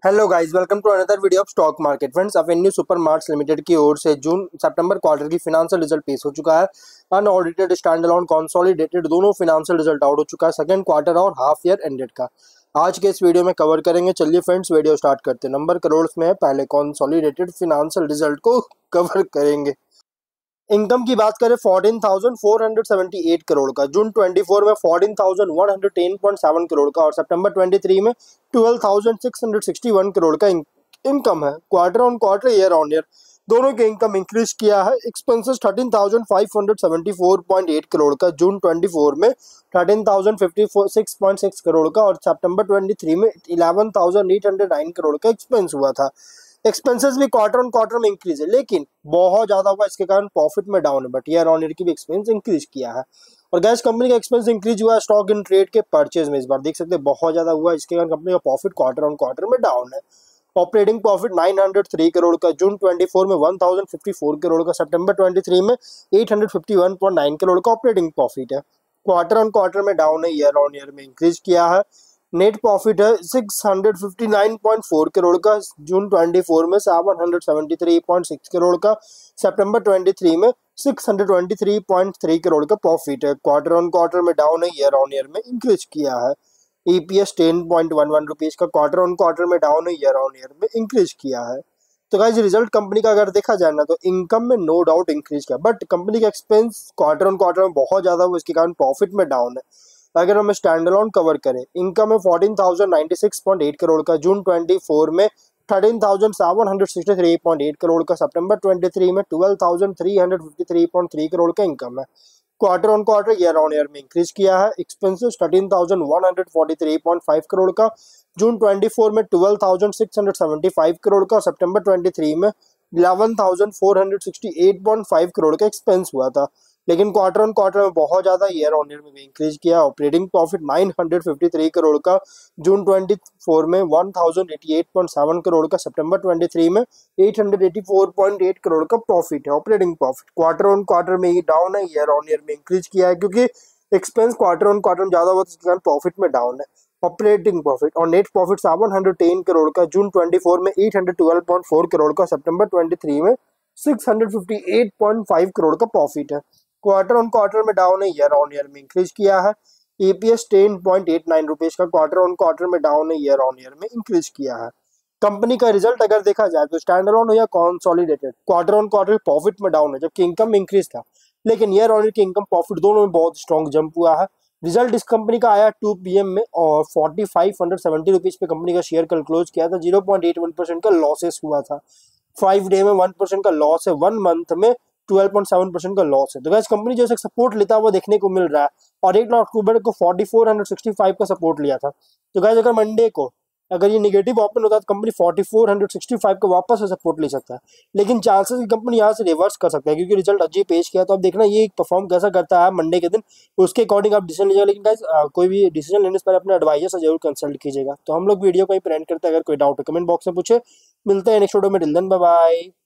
Hello guys, welcome to another video of stock market. Friends, avenue super marts limited की ओर से जून सितंबर क्वार्टर की फिनेंशियल रिजल्ट पेश हो चुका है। अनऑडिटेड, स्टैंड अलोन, कंसोलिडेटेड दोनों फिनेंशियल रिजल्ट आउट हो चुका है सेकंड क्वार्टर और हाफ ईयर एंडेड का। आज के इस वीडियो में कवर करेंगे। चलिए फ्रेंड्स, वीडियो स्टार्ट करते हैं। नंबर करोड़ में है, पहले कंसोलिडेटेड फिनेंशियल रिजल्ट को कवर करेंगे। इनकम की बात करें 14,478 करोड़ का, जून 24 में 14,110.7 करोड़ का और सितंबर 23 में 12,661 करोड़ का इनकम है। Quarter on quarter, year on year दोनों के इनकम इंक्रीज किया है। एक्सपेंसेस 13,574.8 करोड़ का, जून 24 में 13,056.6 करोड़ का और सितंबर 23 में 11,809 करोड़ का एक्सपेंस हुआ था। एक्सपेंसेस भी क्वार्टर ऑन क्वार्टर में इंक्रीज है, लेकिन बहुत ज्यादा हुआ, इसके कारण प्रॉफिट में डाउन है, बट ईयर ऑन ईयर की भी एक्सपेंस इंक्रीज किया है। और गैस कंपनी का एक्सपेंस इंक्रीज हुआ है स्टॉक इन ट्रेड के परचेज में। इस बार देख सकते हैं बहुत ज्यादा हुआ है, इसके कारण कंपनी का प्रॉफिट क्वार्टर ऑन क्वार्टर में डाउन है। ऑपरेटिंग प्रॉफिट 903 करोड़ का, जून 24 में 1054 करोड़ का, सितंबर 23 में 851.9 करोड़ का ऑपरेटिंग प्रॉफिट है। क्वार्टर ऑन क्वार्टर में डाउन है, ईयर ऑन ईयर में इंक्रीज किया है। नेट प्रॉफिट है 659.4 करोड़ का, जून 24 में 773.6 करोड़ का, सितंबर 23 में 623.3 करोड़ का प्रॉफिट है। क्वार्टर ऑन क्वार्टर में डाउन है, ईयर ऑन ईयर में इंक्रीज किया है। ईपीएस 10.11 रुपीज का, क्वार्टर ऑन क्वार्टर में डाउन है, ईयर ऑन ईयर में इंक्रीज किया है। तो गाइस, रिजल्ट कंपनी का अगर देखा जाए ना, तो इनकम में नो डाउट इंक्रीज किया, बट कंपनी का एक्सपेंस क्वार्टर ऑन क्वार्टर में बहुत ज्यादा हुआ, इसके कारण प्रॉफिट में डाउन है। अगर हम स्टैंड अलोन कवर करें, इनकम है 14,096.8 करोड़ का, जून 24 में 13,763.8 करोड़ का, सितंबर 23 में 12,353.3 करोड़ का इनकम है। Quarter on quarter, year on year में इंक्रीज किया है। एक्सपेंसेस 13,143.5 करोड़ का, जून 24 में 12,675 करोड़ का, सितंबर 23 में 11,468.5 करोड़ का एक्सपेंस हुआ था। लेकिन क्वार्टर ऑन क्वार्टर में बहुत ज्यादा, ईयर ऑन ईयर में भी इंक्रीज किया। ऑपरेटिंग प्रॉफिट 953 करोड़ का, जून 24 में 1088.7 करोड़ का, सितंबर 23 में 884.8 करोड़ का प्रॉफिट है। Operating profit quarter on quarter में ही डाउन है, ईयर ऑन ईयर में इंक्रीज किया है, क्योंकि एक्सपेंस क्वार्टर ऑन क्वार्टर में ज्यादा हुआ, इसके कारण प्रॉफिट में डाउन है। ऑपरेटिंग प्रॉफिट और नेट प्रॉफिट 710 करोड़ का, जून 24 में 812.4 करोड़ का, सितंबर 23 में 658.5 करोड़ का प्रॉफिट है। क्वार्टर ऑन क्वार्टर में डाउन है, ईयर ऑन ईयर में इंक्रीज किया है। ईपीएस 10.89 रुपीज का, क्वार्टर ऑन क्वार्टर में डाउन है, ईयर ऑन ईयर में इंक्रीज किया है। कंपनी का रिजल्ट अगर देखा जाए तो स्टैंड अलोन हो या consolidated, quarter on quarter profit में डाउन है, जबकि इनकम इंक्रीज था। लेकिन ईयर ऑन ईयर की इनकम प्रॉफिट दोनों में बहुत स्ट्रॉन्ग जंप हुआ है। रिजल्ट इस कंपनी का आया 2 PM में और 4570 रुपीज पे कंपनी का शेयर कल क्लोज किया था। 0.81% का लॉसेस हुआ था। 5 डे में 1% का लॉस है, 1 मंथ में 12.7% का लॉस है। तो गाइस, कंपनी जैसे सपोर्ट लेता हुआ देखने को मिल रहा है और 1 अक्टूबर को 4465 का सपोर्ट लिया था। तो गाइस, अगर मंडे को अगर ये निगेटिव ओपन होता है तो कंपनी 4465 का वापस से सपोर्ट ले सकता है, लेकिन चांसेस की कंपनी यहाँ से रिवर्स कर सकता है, क्योंकि रिजल्ट अजीब पेश किया। तो अब देखना ये परफॉर्म कैसा करता है मंडे के दिन, उसके अकॉर्डिंग आप डिसीजन लीजिएगा। लेकिन गाइस, कोई भी डिसीजन लेने से पहले अपने एडवाइजर से जरूर कंसल्ट कीजिएगा। तो हम लोग वीडियो को ही प्रेजेंट करते हैं। अगर कोई डाउट है कमेंट बॉक्स में पूछे। मिलते हैं नेक्स्ट वीडियो में। Till then, bye bye.